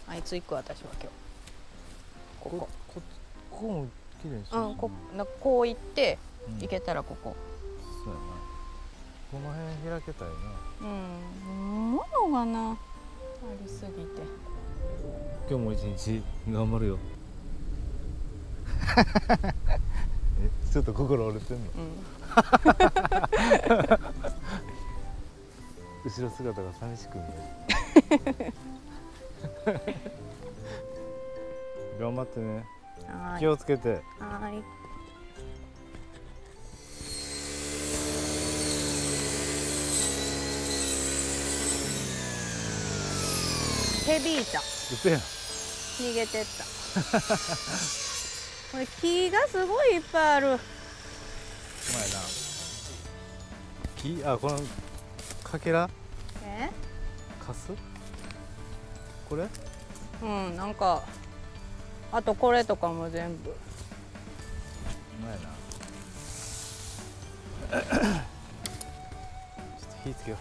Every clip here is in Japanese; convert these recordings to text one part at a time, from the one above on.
あいつ行く私は今日。ここも綺麗にしこ。こう行って、行けたらここ。 そうやな。この辺開けたいな。 物がなありすぎて。 今日も一日頑張るよ。ちょっと心折れてんの。後ろ姿が寂しく見える。頑張ってね。気をつけて。 はい。ヘビータ。 うせやん。 逃げてった。これ木がすごいいっぱいある。 うまいな。このかけら。かす。これ。 なんか。あとこれとかも全部。うまいな。ちょっと火つけよう。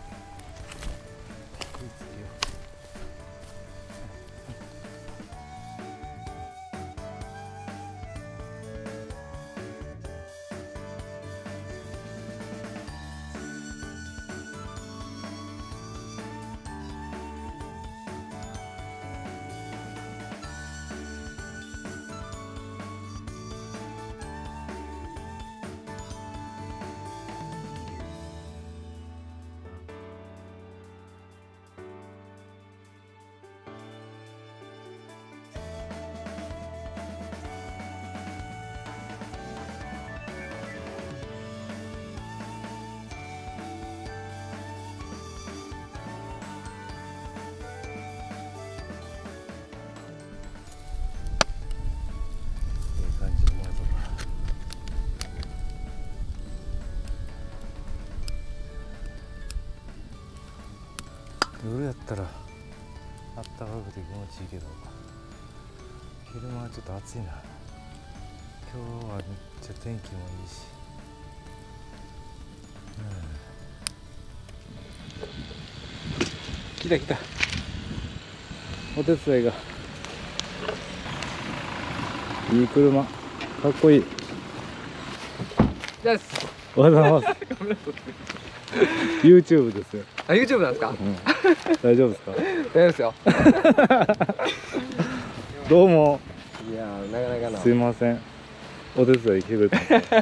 夜やったらあったかくて気持ちいいけど、昼間はちょっと暑いな。今日はめっちゃ天気もいいし、来た来た、お手伝いが。いい車、かっこいい。 です。 おはようございます。YouTube ですよ。 あ、YouTube なんですか。 大丈夫ですか。 大丈夫ですよ。 どうも。 いやー、なかなかな。 すいません。お手伝い来てくれた。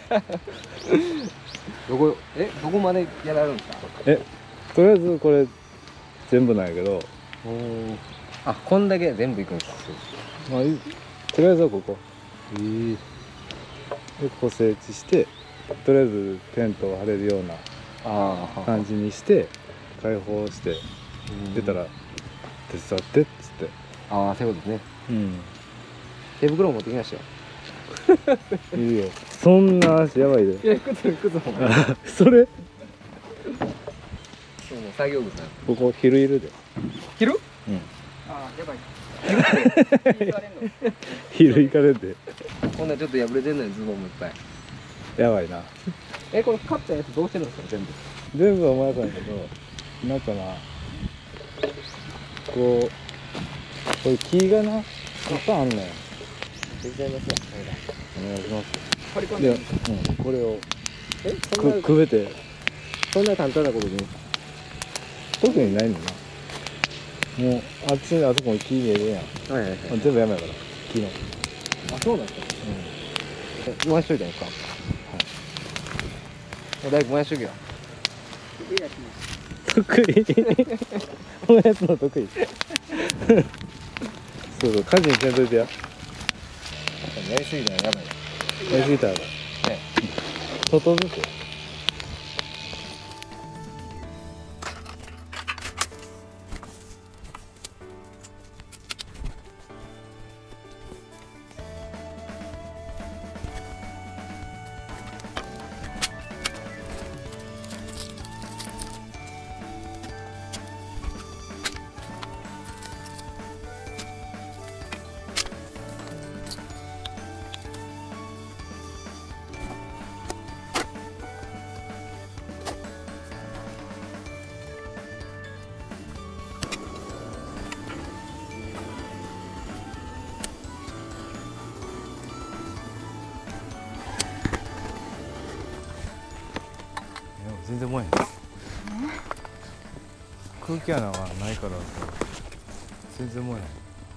どこまでやられるんですか。 とりあえずこれ全部なんやけど。 あ、こんだけ全部いくんですか。 まあ、とりあえずはここ。で、ここ整地して、とりあえずテントを張れるような感じにして開放して出たら手伝ってっつって。 ああ、そういうことですね。手袋持ってきましたよ。 いいよ。そんな話やばいで。 いや、靴も。 それそう、もう作業靴なんで。 ここ昼いるで。 昼？ああ、やばい。 昼行かれて。 こんなちょっと破れてんのにズボンもいっぱい。 やばいな。 この買ったやつどうしてるんですか、全部。 全部はお前さんやけど、なんかな、これ木がな、いっぱいあんのよ。 手伝いますよ。 お願いします。 張り込んで、 で。 これをそんなくべて、 そんな簡単なことで。 特にないのな。もうあっちあそこに木見えるやん。 はいはい。 全部やめやから木の。 あ、そうなんですか。燃やしといたんですか。はい。大工燃やしとけよ。 得意。このやつの得意。そうそう、火事にせんといてや。 やりすぎたらやばい。 やりすぎたら。外ずつ。 全然燃えへん。空気穴がないから全然燃えへん。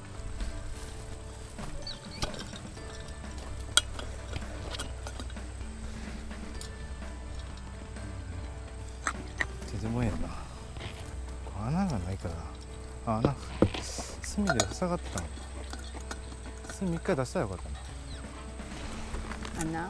全然燃えへんな。穴がないから。あ、穴炭で塞がってたの。炭一回出したらよかったな。 穴。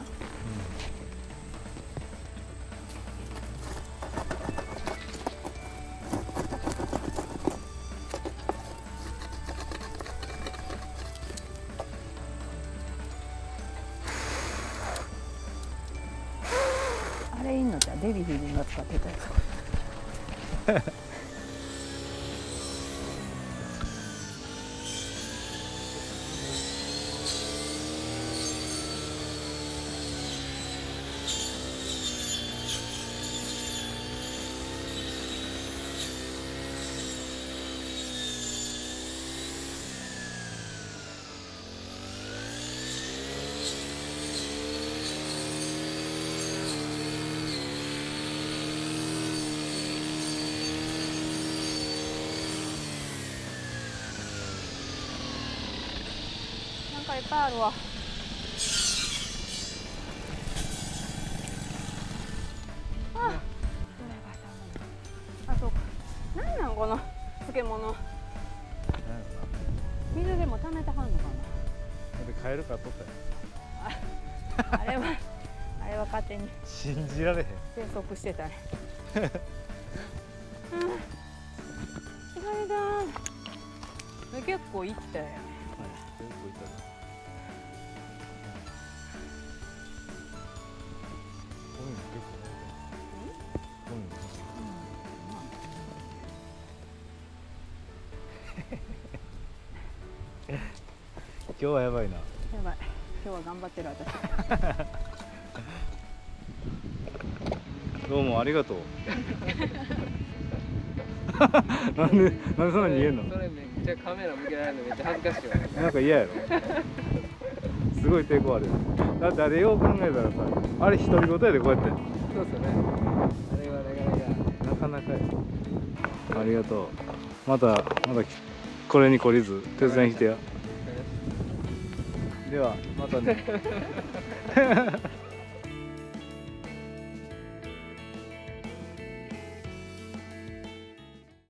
あれいいのじゃデヴィ夫人が使ってたやつ。なんかいっぱいあるわ。あ、あ、そうか。なんなんこの漬物。水でも溜めてはんのかでカエル飼っとったよ。 な。あれは勝手に信じられへん。 生息してたね。意外だ。結構いったよ。 結構いたね。こういうの結構ね。こういうの。今日はやばいな。 やばい。今日は頑張ってる私。 どうもありがとう。なんでそんな逃げんの？ それめっちゃカメラ向けられるのめっちゃ恥ずかしいわ。 なんか嫌やろ。すごい抵抗ある。だってあれよう考えたらさ、あれ独り言やでこうやって。 そうっすよね。あれはなかなか。 なかなかや。ありがとう。またこれに懲りず手伝いに来てや。ではまたね。